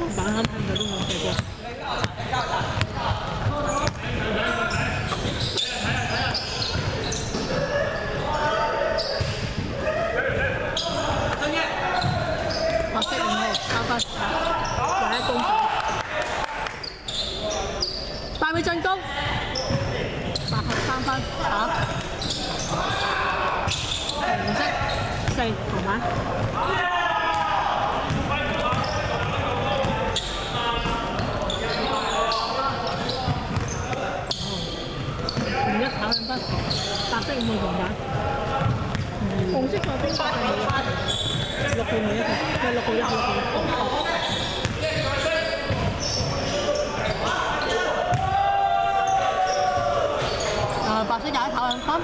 板啱啱就都冇射過。白色5號3分，第一攻防。大尾進攻，8號3分，打。紅色4同埋。紅一跑2分，白色5號同板。紅色在邊班係6號每一個，係6號1號6號。白色又一跑2分，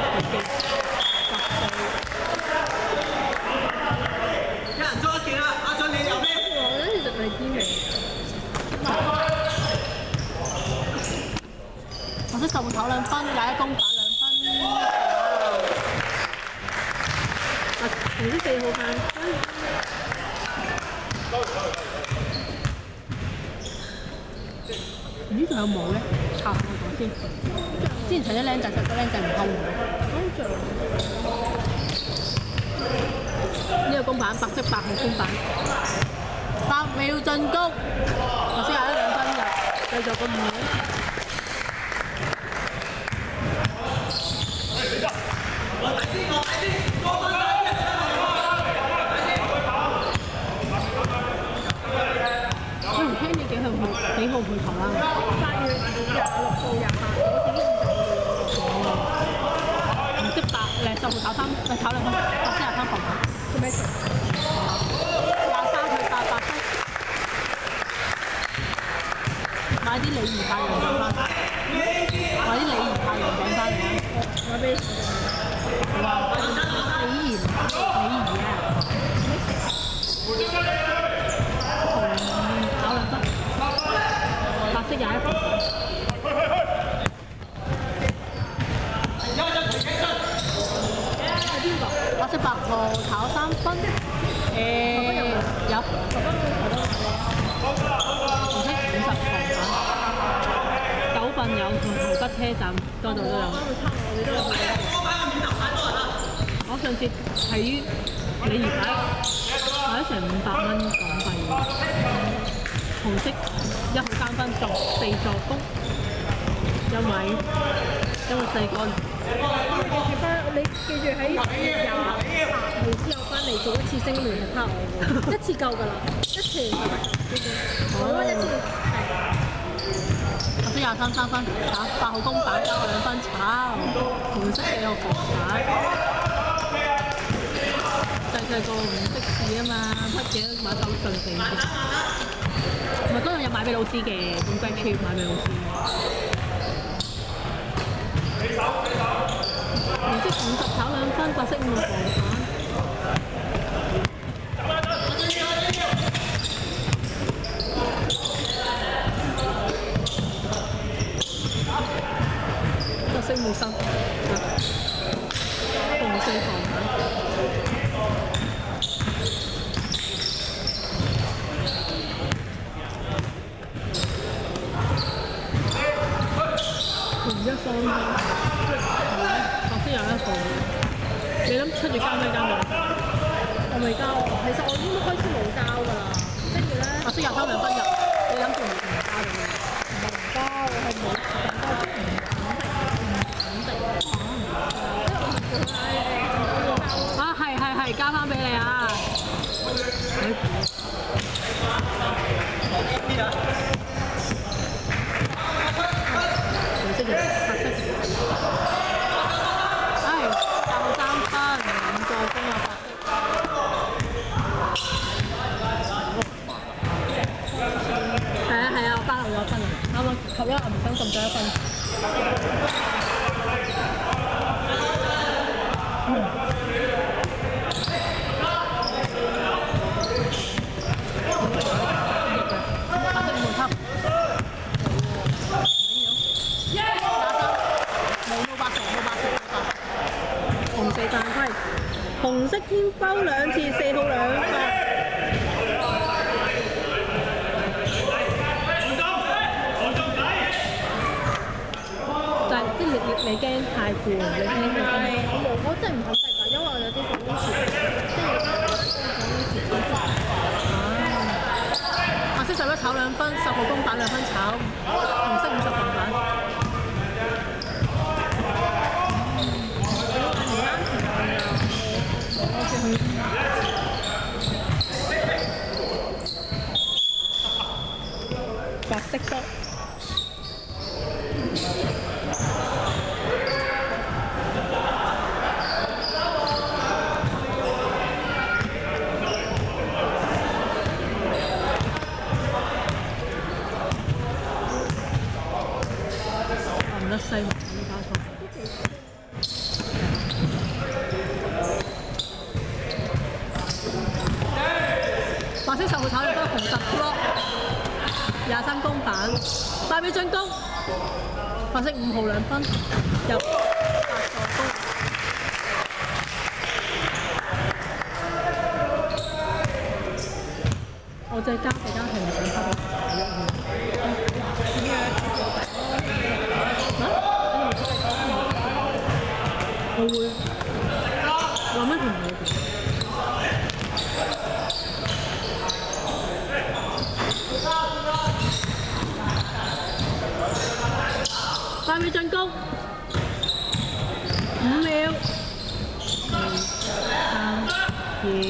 有人捉一件啦，阿俊你有咩？ 我覺得其實係堅嚟。白色10號跑2分，21攻板2分。紅色4號5分。咦？仲有冇咧？插我講先。之前睇啲僆仔，實個僆仔唔溝喎。呢個公板，白色8號公板，8秒進攻，頭先有2分入，繼續個5秒。我唔聽你幾號去投啦？8月26號28，我自己唔識答，10號炒2分，白色23防板，做咩事？23去8白色，買啲鯉魚太陽餅翻，買啲鯉魚太陽餅翻嚟啊！我俾哇，鯉魚啊！炒2分，白色21分。白色8號炒3分，有。紅色50防板，9份有，同台北車站嗰度都有。我上次睇鯉魚牌買咗成500蚊港幣喎。紅色1號3分作4助攻，因為細個。你記住喺28號之後翻嚟做一次星聯係卡我喎，1次夠㗎啦，1次我1次係。白色23分，炒8號公板加我2分炒，紅色4號防板。細個唔識事啊嘛，乜嘢都買手信成。唔係嗰日有買俾老師嘅，咁 grad trip 買俾老師。紅色50炒2分，白色5號防板。白色冇心，紅4防板。紅1雙分。白色21號，你諗出住交咩交冇？我未交，其實我應該開始冇交㗎啦。跟住咧，白色23 2分入，你諗住唔交定咩？唔交，我係冇係交翻俾你啊！紅色嘅，白色嘅。8號3分，5助攻啊！係啊，我8號有分啊，啱啱合一銀分撳咗1分。紅色天包2次，4號2分。 你驚太攰，你驚咩？我真係唔肯食㗎，因為我有啲粉絲即係而家粉絲11炒2分，10號公版2分炒，紅色50紅版。白色多。唔得西環呢家錯。白色10號炒2分，紅10 block。23公版，8秒進攻，白色5號2分，入8助攻。我隻加其他係唔想收到我會諗一條嘢。8秒進攻，5秒，4、3、2，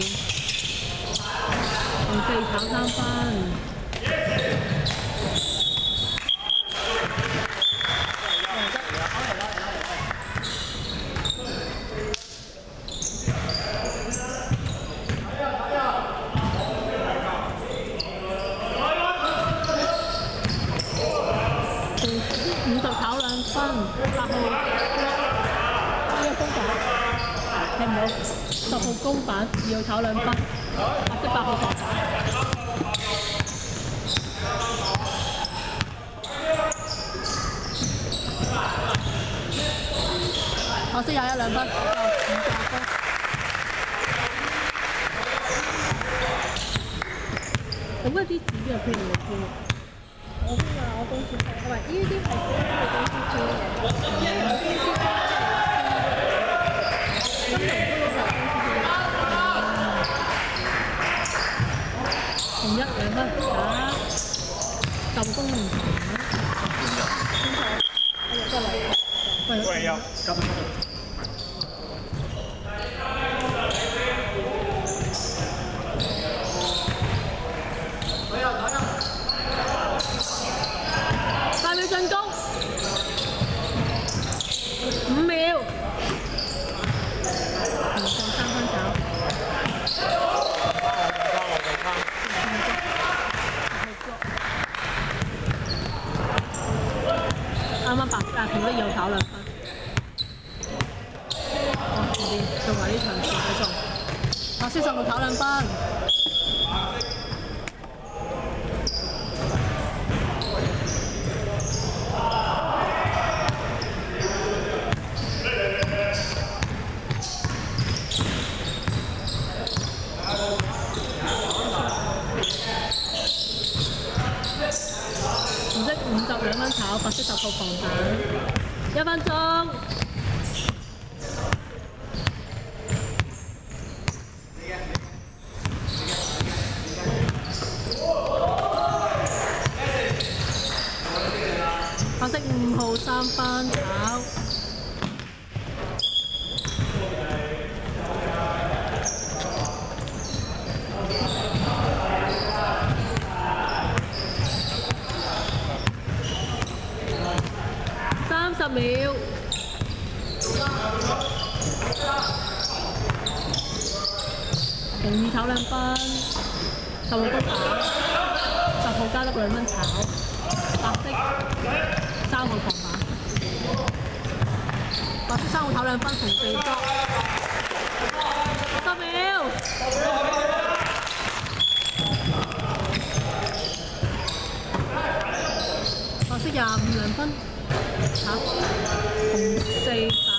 紅4炒3分。50炒2分，8號呢個公版聽唔到，10號公版2號炒2分，白色8號防板。白色21 2分，5助攻。咁嗰啲紙邊係邊度嚟？我邊啊！我公司唔係呢啲係公司租嘅，紅1 2分打10公唔喂，有8秒進攻，5秒，唔夠3分炒。啱啱白紅色又炒2分。哦，前邊做埋呢場試比賽，白色10號炒2分。紅色50 2分炒，白色10號防板，1分鐘。白色5號3分炒。30秒，紅2炒2分，10號公板，10號加得2分炒，白色3號防板，白色3號炒2分，紅4block，10秒，白色25 2分。炒紅4